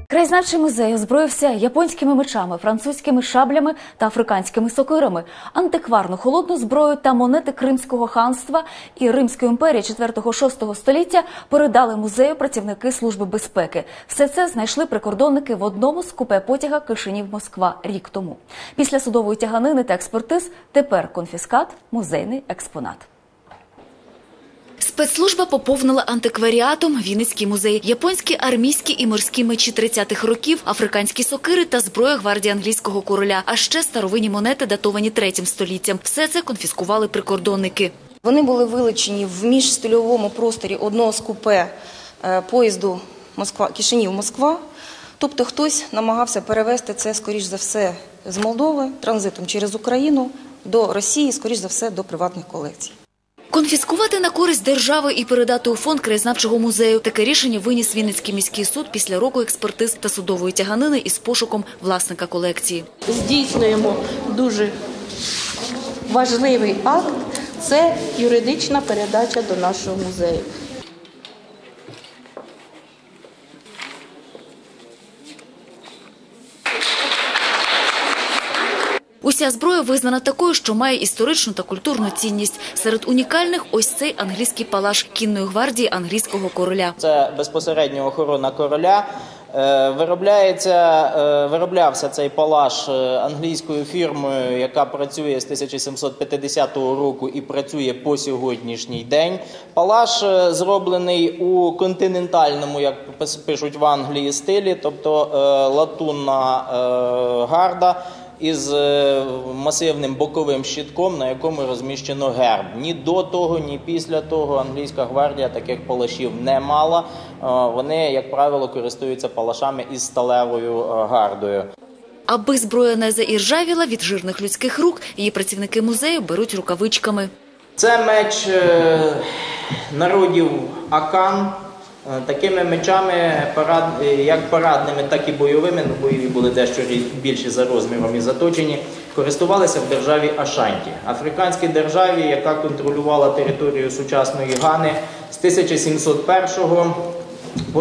Краєзнавчий музей озброївся японськими мечами, французькими шаблями та африканськими сокирами, антикварну холодну зброю та монети Кримського ханства і Римської імперії 4-6 століття передали музею працівники Служби безпеки. Все це знайшли прикордонники в одному з купе потяга Кишинів-Москва рік тому. Після судової тяганини та експертиз тепер конфіскат – музейний експонат. Спецслужба поповнила антикваріатом Вінницький музей. Японські армійські і морські мечі 30-х років, африканські сокири та зброя гвардії англійського короля, а ще старовинні монети, датовані 3-м століттям. Все це конфіскували прикордонники. Вони були вилучені в міжстильовому просторі одного з купе поїзду Кишинів-Москва. Тобто хтось намагався перевезти це, скоріш за все, з Молдови, транзитом через Україну, до Росії, скоріш за все, до приватних колекцій. Конфіскувати на користь держави і передати у фонд краєзнавчого музею. Таке рішення виніс Вінницький міський суд після року експертиз та судової тяганини із пошуком власника колекції. Здійснюємо дуже важливий акт – це юридична передача до нашого музею. Уся зброя визнана такою, що має історичну та культурну цінність. Серед унікальних – ось цей англійський палаш кінної гвардії англійського короля. Це безпосередньо охорона короля. Вироблявся цей палаш англійською фірмою, яка працює з 1750 року і працює по сьогоднішній день. Палаш зроблений у континентальному, як пишуть в Англії, стилі, тобто латунна гарда із масивним боковим щитком, на якому розміщено герб. Ні до того, ні після того англійська гвардія таких палашів не мала. Вони, як правило, користуються палашами із сталевою гардою. Аби зброя не заіржавіла від жирних людських рук, її працівники музею беруть рукавичками. Це меч народів Акан. Такими мечами, як парадними, так і бойовими, бойові були дещо більші за розміром і заточені, користувалися в державі Ашанті, африканській державі, яка контролювала територію сучасної Гани з 1701 по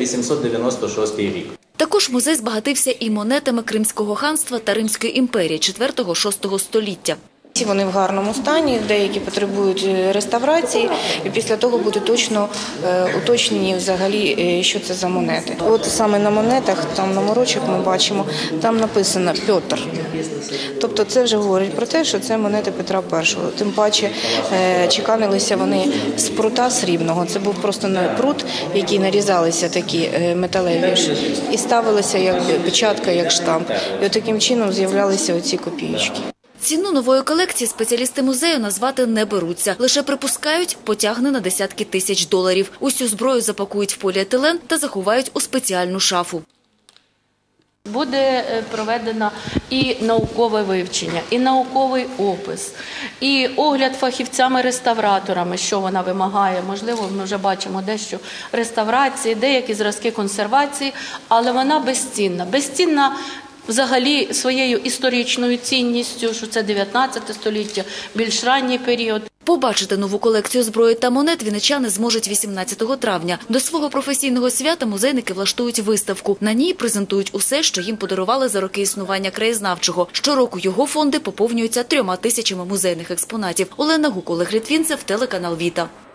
1896 рік. Також музей збагатився і монетами Кримського ханства та Римської імперії 4-6 століття. Вони в гарному стані, деякі потребують реставрації, і після того буде точно уточнені взагалі, що це за монети. От саме на монетах, там номерочок ми бачимо, там написано «Петр». Тобто це вже говорить про те, що це монети Петра І. Тим паче чеканилися вони з прута срібного. Це був просто прут, в який нарізалися такі металеві і ставилися як печатка, як штамп. І от таким чином з'являлися оці копієчки. Ціну нової колекції спеціалісти музею назвати не беруться. Лише припускають, потягне на десятки тисяч доларів. Усю зброю запакують в поліетилен та заховають у спеціальну шафу. Буде проведено і наукове вивчення, і науковий опис, і огляд фахівцями-реставраторами, що вона вимагає. Можливо, ми вже бачимо дещо реставрації, деякі зразки консервації, але вона безцінна. Безцінна взагалі своєю історичною цінністю, що це 19 століття, більш ранній період. Побачити нову колекцію зброї та монет вінничани зможуть 18 травня. До свого професійного свята музейники влаштують виставку. На ній презентують усе, що їм подарували за роки існування краєзнавчого. Щороку його фонди поповнюються 3000 музейних експонатів. Олена Гук, Олег Літвінцев, телеканал «Віта».